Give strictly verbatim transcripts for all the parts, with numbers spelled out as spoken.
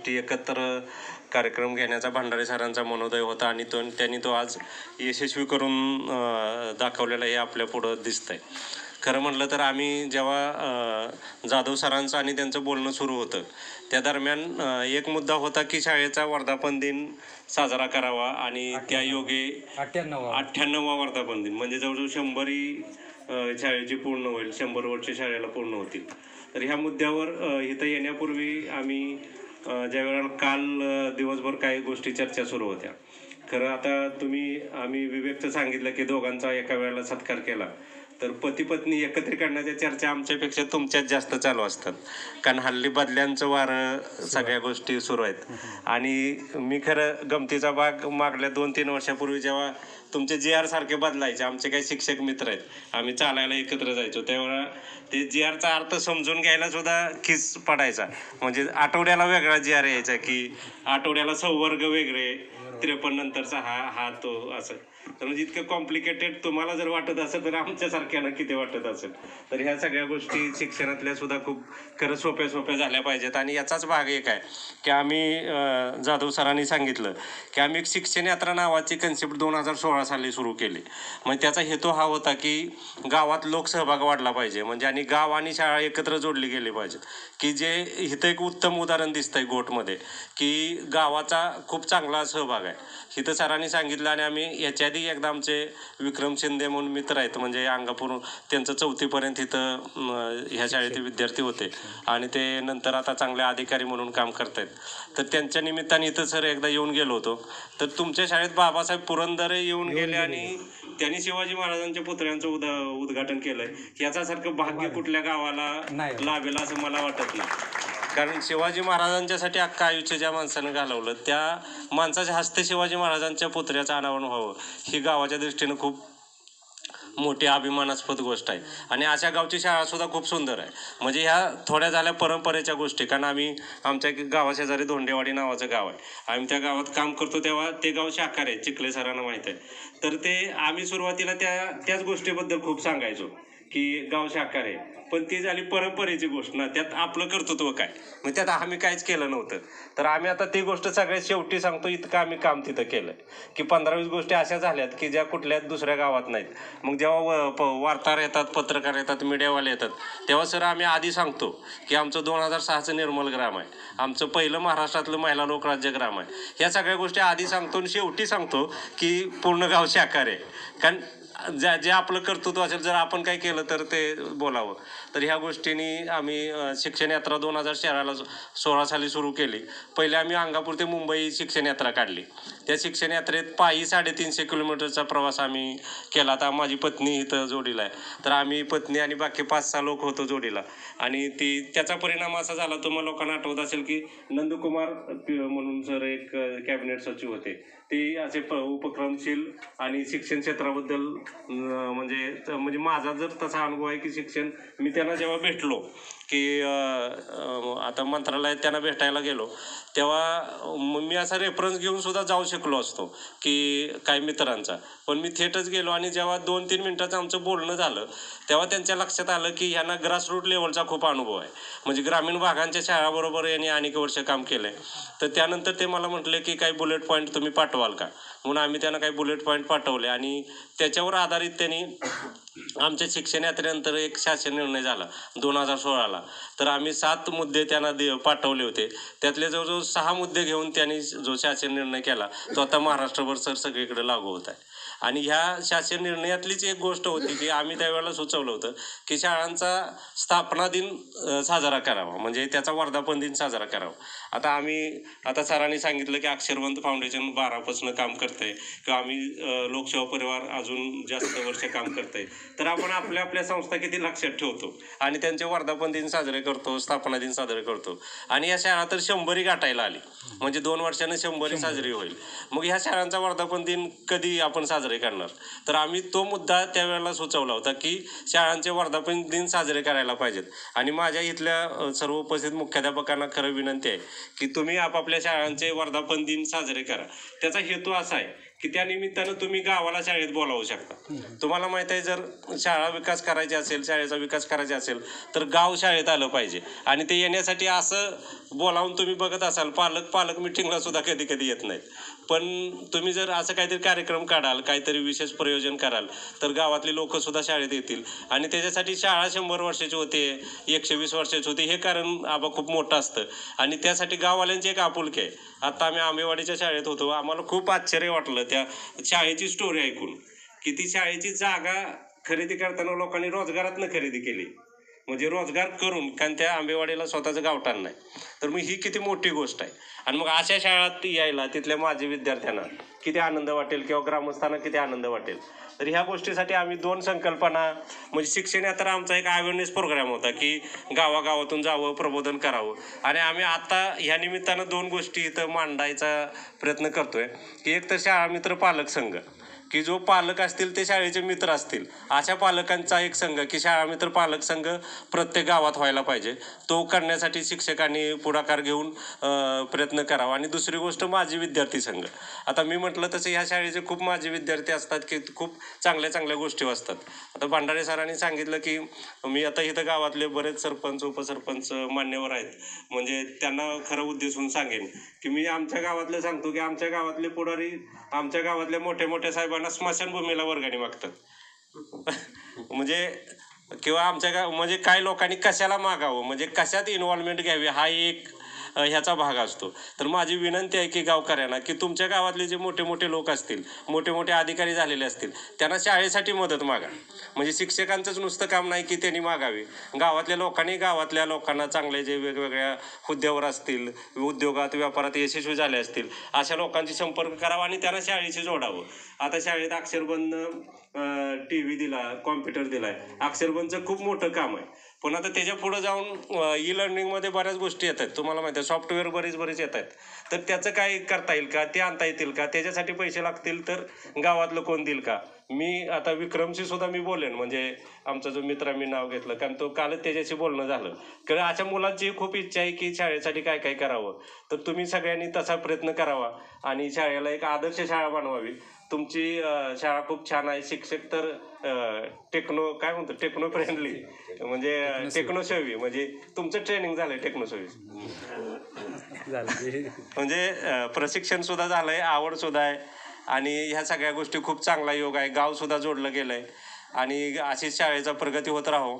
गोष्टी एकत्र कार्यक्रम घेण्याचा भंडारे सरांचा मनोदय होता आणि तो त्यांनी तो आज यशस्वी करून दाखवलेला हे आपल्या पुढं दिसतंय. खरं म्हटलं तर आम्ही जेव्हा जाधव सरांचं आणि त्यांचं बोलणं सुरू होतं त्या दरम्यान एक मुद्दा होता की शाळेचा वर्धापन दिन साजरा करावा आणि त्या योगे अठ्ठ्याण्णव अठ्ठ्याण्णवा वर्धापन दिन म्हणजे जवळजवळ शंभरी शाळेची पूर्ण होईल, शंभर वर्ष शाळेला पूर्ण होतील. तर ह्या मुद्द्यावर इथं येण्यापूर्वी आम्ही ज्या वेळेला काल दिवसभर काही गोष्टी चर्चा सुरू होत्या. खरं आता तुम्ही आम्ही विवेकचं सांगितलं की दोघांचा एका वेळेला सत्कार केला, तर पती पत्नी एकत्रित करण्याच्या चर्चा आमच्यापेक्षा तुमच्यात जास्त चालू असतात, कारण हल्ली बदल्यांचं वारं सगळ्या गोष्टी सुरू आहेत. आणि मी खरं गमतीचा भाग मागल्या दोन तीन वर्षापूर्वी जेव्हा तुमचे जे आर सारखे बदलायचे, आमचे काही शिक्षक मित्र आहेत, आम्ही चालायला एकत्र जायचो, तेव्हा ते जी आरचा अर्थ समजून घ्यायला सुद्धा खिस पडायचा. म्हणजे आठवड्याला वेगळा जी आर यायचा की आठवड्याला संवर्ग वेगळे, त्रेपन्न नंतरचा हा हा तो असं. तर म्हणजे इतकं कॉम्प्लिकेटेड तुम्हाला जर वाटत असेल तर आमच्यासारख्याला किती वाटत असेल. तर ह्या सगळ्या गोष्टी शिक्षणातल्या सुद्धा खूप खरं सोप्या सोप्या झाल्या पाहिजेत. आणि याचाच भाग एक आहे की आम्ही जाधव सरांनी सांगितलं की आम्ही एक शिक्षण यात्रा नावाची कन्सेप्ट दोन हजार सोळा साली सुरू केली. म्हणजे त्याचा हेतू हा होता की गावात लोकसहभाग वाढला पाहिजे, म्हणजे आणि गाव आणि शाळा एकत्र जोडली गेली पाहिजेत. की जे इथं एक उत्तम उदाहरण दिसतंय गोटमध्ये की गावाचा खूप चांगला सहभाग आहे. इथं सरांनी सांगितलं आणि आम्ही याच्या आधी एकदा आमचे विक्रम शिंदे म्हणून मित्र आहेत, म्हणजे अंगापूर, त्यांचं चौथीपर्यंत इथं ह्या शाळेचे विद्यार्थी होते आणि ते नंतर आता चांगले अधिकारी म्हणून काम करत आहेत. तर त्यांच्या निमित्ताने इथं सर एकदा येऊन गेलो होतो. तर तुमच्या शाळेत बाबासाहेब पुरंदरे येऊन गेले आणि त्यांनी शिवाजी महाराजांच्या पुतळ्यांचं उद उद्घाटन केलंय. याच्यासारखं भाग्य कुठल्या गावाला लाभेल असं मला वाटत नाही. कारण शिवाजी महाराजांच्यासाठी अख्खं आयुष्य ज्या माणसानं घालवलं त्या माणसाच्या हस्ते शिवाजी महाराजांच्या पुतळ्याचं अनावरण व्हावं ही गावाच्या दृष्टीनं खूप मोठी अभिमानास्पद गोष्ट आहे. आणि अशा गावची शाळा सुद्धा खूप सुंदर आहे. म्हणजे ह्या थोड्या झाल्या परंपरेच्या गोष्टी. कारण आम्ही आमच्या गावाशेजारी धोंडेवाडी नावाचं गाव आहे, आम्ही त्या गावात काम करतो तेव्हा ते गाव शाखा आहे, चिखले सरांना माहीत आहे. तर ते आम्ही सुरुवातीला त्या त्याच गोष्टीबद्दल खूप सांगायचो की गाव शाखा आहे, पण ती झाली परंपरेची गोष्ट ना, त्यात आपलं कर्तृत्व काय, मग त्यात आम्ही काहीच केलं नव्हतं. तर आम्ही आता ती गोष्ट सगळ्यात शेवटी सांगतो, इतकं आम्ही काम तिथं केलं की पंधरा वीस गोष्टी अशा झाल्यात की ज्या कुठल्याच दुसऱ्या गावात नाहीत. मग जेव्हा वार्ताहर येतात, पत्रकार येतात, मीडियावाले येतात, तेव्हा सर आम्ही आधी सांगतो की आमचं दोन हजार सहाचं निर्मल ग्राम आहे, आमचं पहिलं महाराष्ट्रातलं महिला लोकराज्य ग्राम आहे. ह्या सगळ्या गोष्टी आधी सांगतो आणि शेवटी सांगतो की पूर्ण गाव शाखा आहे. कारण ज्या जे आपलं कर्तृत्व असेल, जर आपण काय केलं तर ते बोलावं. तर ह्या गोष्टींनी आम्ही शिक्षण यात्रा दोन हजार तेराला सोळा साली सुरू केली. पहिले आम्ही अंगापूर ते मुंबई शिक्षण यात्रा काढली. त्या शिक्षण यात्रेत पायी साडेतीनशे किलोमीटरचा प्रवास आम्ही केला. आता माझी पत्नी इथं जोडीला आहे, तर आम्ही पत्नी आणि बाकी पाच सहा लोक होतो जोडीला. आणि ती त्याचा परिणाम असा झाला, तुम्हाला लोकांना आठवत असेल की नंदकुमार म्हणून सर एक कॅबिनेट सचिव होते, ते असे प उपक्रमशील आणि शिक्षण क्षेत्राबद्दल म्हणजे म्हणजे माझा जर तसा अनुभव आहे की शिक्षण, मी त्यांना जेव्हा भेटलो की आता मंत्रालयात त्यांना भेटायला गेलो तेव्हा मी असा रेफरन्स घेऊन सुद्धा जाऊ शकलो असतो की काही मित्रांचा, पण मी थेटच गेलो आणि जेव्हा दोन तीन मिनटाचं आमचं बोलणं झालं तेव्हा त्यांच्या लक्षात आलं की ह्यांना ग्रासरूट लेवलचा खूप अनुभव आहे. म्हणजे ग्रामीण भागांच्या शाळाबरोबर यांनी अनेक वर्ष काम केलं आहे. तर त्यानंतर ते मला म्हटले की काही बुलेट पॉईंट तुम्ही पाठवाल का, म्हणून आम्ही त्यांना काही बुलेट पॉईंट पाठवले आणि त्याच्यावर आधारित त्यांनी आमच्या शिक्षण यात्रेनंतर एक शासन निर्णय झाला दोन हजार सोळाला. तर आम्ही सात मुद्दे त्यांना दे पाठवले होते. त्यातले जवळजवळ सहा मुद्दे घेऊन त्यांनी जो शासन निर्णय केला तो आता महाराष्ट्रभर सर सगळीकडे लागू होत आहे. आणि ह्या शासन निर्णयातलीच एक गोष्ट होती की आम्ही त्यावेळेला सुचवलं होतं की शाळांचा स्थापना दिन साजरा करावा, म्हणजे त्याचा वर्धापन दिन साजरा करावा. आता आम्ही आता सरांनी सांगितलं की अक्षरवंत फाउंडेशन बारापासून काम करतंय किंवा आम्ही लोकसेवा परिवार अजून जास्त वर्ष काम करतंय. तर आपण आपल्या आपल्या संस्था किती लक्षात ठेवतो आणि त्यांचे वर्धापन दिन साजरे करतो, स्थापना दिन साजरे करतो. आणि या शाळा तर शंभरी गाठायला आली, म्हणजे दोन वर्षानं शंभरी साजरी होईल. मग ह्या शाळांचा वर्धापन दिन कधी आपण साजरे करणार. तर आम्ही तो मुद्दा त्यावेळेला सुचवला होता की शाळांचे वर्धापन दिन साजरे करायला पाहिजेत. आणि माझ्या इथल्या सर्व उपस्थित मुख्याध्यापकांना खरं विनंती आहे की तुम्ही आपापल्या शाळांचे वर्धापन दिन साजरे करा. त्याचा हेतू असा आहे की त्या निमित्तानं तुम्ही गावाला शाळेत बोलावू शकता. तुम्हाला माहिती आहे, जर शाळा विकास करायची असेल, शाळेचा विकास करायचा असेल तर गाव शाळेत आलं पाहिजे. आणि ते येण्यासाठी असं बोलावून तुम्ही बघत असाल, पालक पालक मिटिंगला सुद्धा कधी कधी येत नाहीत. पण तुम्ही जर असं काहीतरी कार्यक्रम काढाल, काहीतरी विशेष प्रयोजन कराल तर गावातली लोक सुद्धा शाळेत येतील. आणि त्याच्यासाठी शाळा शंभर वर्षाची होते, एकशे वीस वर्षाची होती, हे कारण आबा खूप मोठं असतं. आणि त्यासाठी गाववाल्यांची एक आपुलकी आहे. आता आम्ही आंबेवाडीच्या शाळेत होतो, आम्हाला खूप आश्चर्य वाटलं त्या शाळेची स्टोरी ऐकून, की ती शाळेची जागा खरेदी करताना लोकांनी रोजगारातनं खरेदी केली, म्हणजे रोजगार करून, कारण त्या आंबेवाडीला स्वतःचं गावठाण नाही. तर मग ही किती मोठी गोष्ट आहे. आणि मग अशा शाळात यायला तिथल्या माझ्या विद्यार्थ्यांना किती आनंद वाटेल किंवा ग्रामस्थांना किती आनंद वाटेल. तर ह्या गोष्टीसाठी आम्ही दोन संकल्पना, म्हणजे शिक्षण यात्रा आमचा एक अवेअरनेस प्रोग्राम होता, की गावागावातून जावं, प्रबोधन करावं. आणि आम्ही आता ह्या निमित्तानं दोन गोष्टी इथं मांडायचा प्रयत्न करतोय, की एक तर शाळा मित्र पालक संघ, की जो पालक असतील ते शाळेचे मित्र असतील, अशा पालकांचा एक संघ, की शाळा मित्र पालक संघ प्रत्येक गावात व्हायला पाहिजे. तो करण्यासाठी शिक्षकांनी पुढाकार घेऊन प्रयत्न करावा. आणि दुसरी गोष्ट माजी विद्यार्थी संघ. आता मी म्हटलं तसं ह्या शाळेचे खूप माजी विद्यार्थी असतात, की खूप चांगल्या चांगल्या गोष्टी असतात. आता भांडारे सरांनी सांगितलं, की मी आता इथं गावातले बरेच सरपंच उपसरपंच मान्यवर आहेत, म्हणजे त्यांना खरं उद्देशून सांगेन, की मी आमच्या गावातलं सांगतो, की आमच्या गावातले पुढारी आमच्या गावातल्या मोठ्या मोठ्या साहेबांना स्मशानभूमीला वर्गणी मागतात. म्हणजे किंवा आमच्या गाव म्हणजे काही लोकांनी कशाला मागावं, म्हणजे कशात इन्व्हॉल्वमेंट घ्यावी, हा एक ह्याचा भाग असतो. तर माझी विनंती आहे की गावकऱ्यांना, की तुमच्या गावातले जे मोठे मोठे लोक असतील, मोठे मोठे अधिकारी झालेले असतील, त्यांना शाळेसाठी मदत मागा. म्हणजे शिक्षकांचंच नुसतं काम नाही की त्यांनी मागावी, गावातल्या लोकांनी गावातल्या लोकांना चांगले जे वेगवेगळ्या हुद्द्यावर असतील, उद्योगात व्यापारात यशस्वी झाले असतील, अशा लोकांशी संपर्क करावा आणि त्यांना शाळेशी जोडावं. आता शाळेत अक्षरबंध टी व्ही दिला, कॉम्प्युटर दिलाय, अक्षरबंधचं खूप मोठं काम आहे. पण आता त्याच्या पुढे जाऊन ई लर्निंगमध्ये बऱ्याच गोष्टी येत आहेत, तुम्हाला माहिती आहे, सॉफ्टवेअर बरेच बरेच येत आहेत. तर त्याचं काय करता येईल का, ते आणता येतील का, त्याच्यासाठी पैसे लागतील तर गावातलं कोण देईल का. मी आता विक्रमशी सुद्धा मी बोलेन, म्हणजे आमचा जो मित्र मी नाव घेतलं, कारण तो कालच त्याच्याशी बोलणं झालं. कारण अशा मुलांची खूप इच्छा आहे की शाळेसाठी काय काय करावं. तर तुम्ही सगळ्यांनी तसा प्रयत्न करावा आणि शाळेला एक आदर्श शाळा बनवावी. तुमची शाळा खूप छान आहे, शिक्षक तर टेक्नो काय म्हणतो टेक्नो फ्रेंडली, म्हणजे टेक्नोसेवी, म्हणजे तुमचं ट्रेनिंग झालंय टेक्नोसेवी, म्हणजे प्रशिक्षण सुद्धा झालंय, आवड सुद्धा आहे. आणि ह्या सगळ्या गोष्टी खूप चांगला योग आहे. गाव सुद्धा जोडलं गेलंय आणि अशीच शाळेचा प्रगती होत राहो.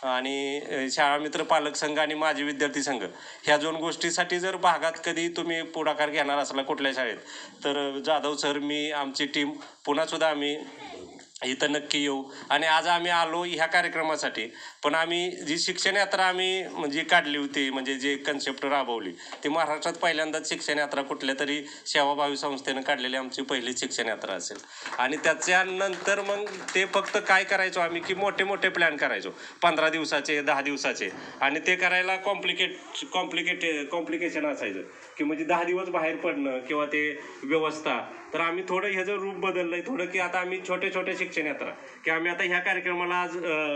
आणि शाळा मित्र पालक संघ आणि माजी विद्यार्थी संघ ह्या दोन गोष्टीसाठी जर भागात कधी तुम्ही पुढाकार घेणार असला कुठल्या शाळेत, तर जाधव सर, मी, आमची टीम पुन्हा सुद्धा आम्ही इथं नक्की येऊ. आणि आज आम्ही आलो ह्या कार्यक्रमासाठी, पण आम्ही जी शिक्षण यात्रा आम्ही म्हणजे काढली होती, म्हणजे जे कन्सेप्ट राबवली, ती महाराष्ट्रात पहिल्यांदाच शिक्षण यात्रा कुठल्या तरी सेवाभावी संस्थेनं काढलेली आमची पहिली शिक्षण यात्रा असेल. आणि त्याच्यानंतर मग ते फक्त काय करायचो आम्ही, की मोठे मोठे प्लॅन करायचो, पंधरा दिवसाचे, दहा दिवसाचे. आणि ते करायला कॉम्प्लिकेट कॉम्प्लिकेट कॉम्प्लिकेशन असायचं, की म्हणजे दहा दिवस बाहेर पडणं किंवा ते व्यवस्था. तर आम्ही थोडं ह्याचं रूप बदललंय थोडं, की आता आम्ही छोटे छोटे शिक्षण यात्रा, की आम्ही आता ह्या कार्यक्रमाला आज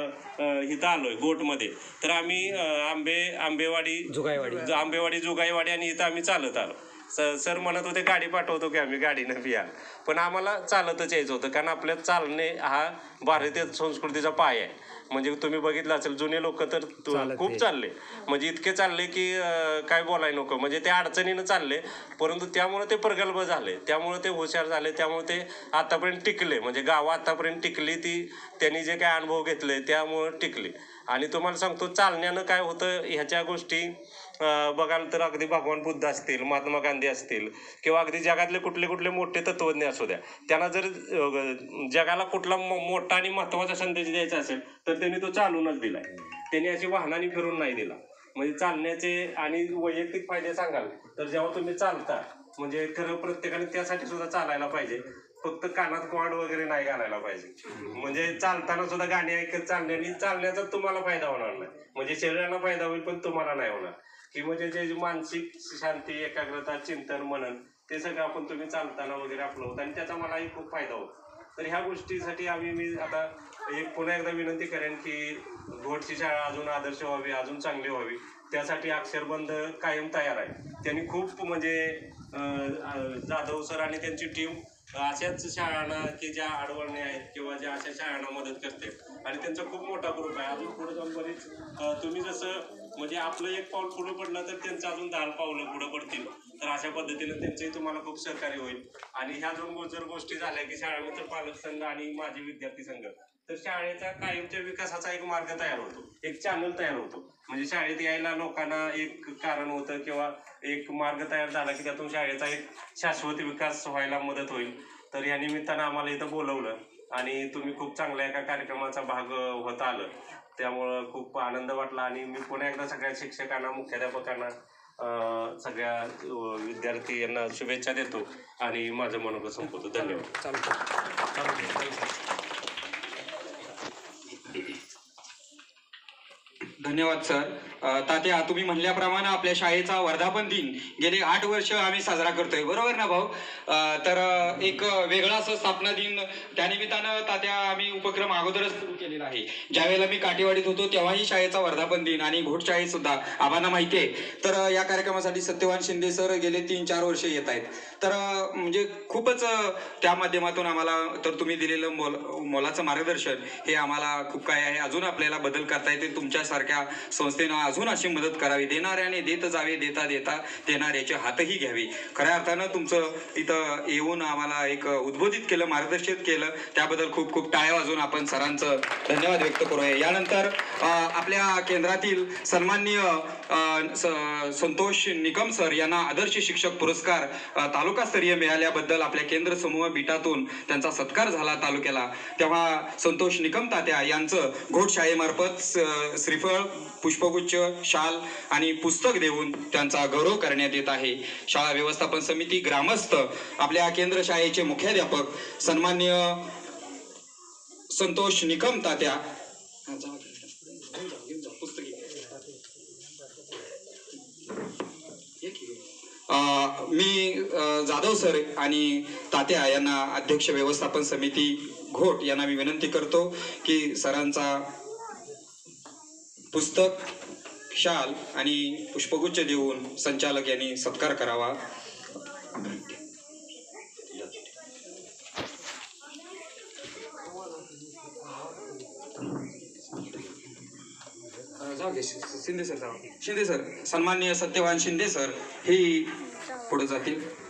इथं आलोय गोटमध्ये, तर आम्ही आंबे आंबेवाडी जुगाईवाडी आंबेवाडी जुगाईवाडी आणि इथं आम्ही चालत आलो. स सर म्हणत होते गाडी पाठवतो की आम्ही गाडीनं बिया, पण आम्हाला चालतच यायचं होतं, कारण आपल्या चालणे हा भारतीय संस्कृतीचा पाय आहे. म्हणजे तुम्ही बघितलं असेल, जुने लोक तर खूप चालले, म्हणजे इतके चालले की काय बोलाय नको, म्हणजे ते अडचणीनं चालले, परंतु त्यामुळे ते प्रगल्भ झाले, त्यामुळे ते हुशार झाले, त्यामुळे ते आतापर्यंत टिकले. म्हणजे गावं आतापर्यंत टिकली ती त्यांनी जे काय अनुभव घेतले त्यामुळे टिकली. आणि तुम्हाला सांगतो, चालण्यानं काय होतं ह्याच्या गोष्टी बघाल तर अगदी भगवान बुद्ध असतील, महात्मा गांधी असतील, किंवा अगदी जगातले कुठले कुठले मोठे तत्वज्ञ असू द्या, त्यांना जर जगाला कुठला मोठा आणि महत्त्वाचा संदेश द्यायचा असेल तर त्यांनी तो चालूनच दिलाय, त्यांनी अशी वाहनाने फिरून नाही दिला. म्हणजे चालण्याचे आणि वैयक्तिक फायदे सांगाल तर जेव्हा तुम्ही चालता, म्हणजे खरं प्रत्येकाने त्यासाठी सुद्धा चालायला पाहिजे, फक्त कानात क्वाड वगैरे नाही घालायला पाहिजे. म्हणजे चालताना सुद्धा गाणी ऐकत चालण्याने चालण्याचा तुम्हाला फायदा होणार नाही, म्हणजे शरीराला फायदा होईल पण तुम्हाला नाही होणार. की म्हणजे जे मानसिक शांती, एकाग्रता, चिंतन, मनन, ते सगळं आपण तुम्ही चालताना वगैरे आपलं होतं आणि त्याचा मलाही खूप फायदा होतो. तर ह्या गोष्टीसाठी आम्ही मी आता एक पुन्हा एकदा विनंती करेन की घोटची शाळा अजून आदर्श व्हावी, अजून चांगली व्हावी, त्यासाठी अक्षरबंध कायम तयार आहे. त्यांनी खूप म्हणजे जाधव सर आणि त्यांची टीम अशाच शाळांना की ज्या आडवळणे आहेत किंवा ज्या अशा शाळांना मदत करते आणि त्यांचा खूप मोठा ग्रुप आहे. अजून पुढे जाऊन बरीच तुम्ही जसं म्हणजे आपलं एक पाऊल पुढे पडलं तर त्यांचं अजून दहा पावलं पुढे पडतील. तर अशा पद्धतीने त्यांचंही तुम्हाला खूप सहकार्य होईल. आणि ह्या दोन जर गोष्टी झाल्या की शाळेमित्र पालक संघ आणि माझे विद्यार्थी संघ, तर शाळेचा कायमच्या विकासाचा एक मार्ग तयार होतो, एक चॅनल तयार होतो. म्हणजे शाळेत यायला लोकांना एक कारण होतं किंवा एक मार्ग तयार झाला की त्यातून शाळेचा एक शाश्वत विकास व्हायला मदत होईल. तर या निमित्तानं आम्हाला इथं बोलवलं आणि तुम्ही खूप चांगल्या एका कार्यक्रमाचा भाग होत आलं, त्यामुळं खूप आनंद वाटला. आणि मी पुन्हा एकदा सगळ्या शिक्षकांना, मुख्याध्यापकांना, सगळ्या विद्यार्थी यांना शुभेच्छा देतो आणि माझं मनोगत संपवतो. धन्यवाद. धन्यवाद सर. तात्या, तुम्ही म्हणल्याप्रमाणे आपल्या शाळेचा वर्धापन दिन गेले आठ वर्ष आम्ही साजरा करतोय, बरोबर ना भाऊ? तर एक वेगळा असं स्थापना दिन त्यानिमित्तानं तात्या आम्ही उपक्रम अगोदरच सुरू केलेला आहे. ज्यावेळेला मी काटेवाडीत होतो तेव्हाही शाळेचा वर्धापन दिन आणि घोटशाळेत सुद्धा आम्हाला माहिती आहे. तर या कार्यक्रमासाठी सत्यवान शिंदे सर गेले तीन चार वर्ष येत आहेत. तर म्हणजे खूपच त्या माध्यमातून आम्हाला तर तुम्ही दिलेलं मोल मोलाचं मार्गदर्शन हे आम्हाला खूप काय आहे. अजून आपल्याला बदल करता येते. तुमच्यासारख्या संस्थेनं अजून अशी मदत करावी. देणाऱ्याने देत जावे, देता देता देणाऱ्याचे हातही घ्यावी. खऱ्या अर्थानं तुमचं इथं येऊन आम्हाला एक उद्बोधित केलं, मार्गदर्शित केलं, त्याबद्दल खूप खूप टाळ्या वाजवून आपण सरांचं धन्यवाद व्यक्त करूया. यानंतर आपल्या केंद्रातील सन्माननीय संतोष निकम सर यांना आदर्श शिक्षक पुरस्कार तालुकास्तरीय मिळाल्याबद्दल आपल्या केंद्र समूह बीटातून त्यांचा सत्कार झाला तालुक्याला. तेव्हा संतोष निकम तात्या यांचं घोटशाळेमार्फत श्रीफळ, पुष्पगुच्छ, शाल आणि पुस्तक देऊन त्यांचा गौरव करण्यात येत आहे. शाळा व्यवस्थापन समिती, ग्रामस्थ, आपल्या केंद्र शाळेचे मुख्याध्यापक सन्माननीय संतोष निकम तात्या, मी जाधव सर आणि तात्या यांना अध्यक्ष व्यवस्थापन समिती घोट यांना मी विनंती करतो की सरांचा पुस्तक, शाल आणि पुष्पगुच्छ देऊन संचालक यांनी सत्कार करावा. शिंदे सर शिंदे सर सन्माननीय सत्यवान शिंदे सर हे पुढे जातील.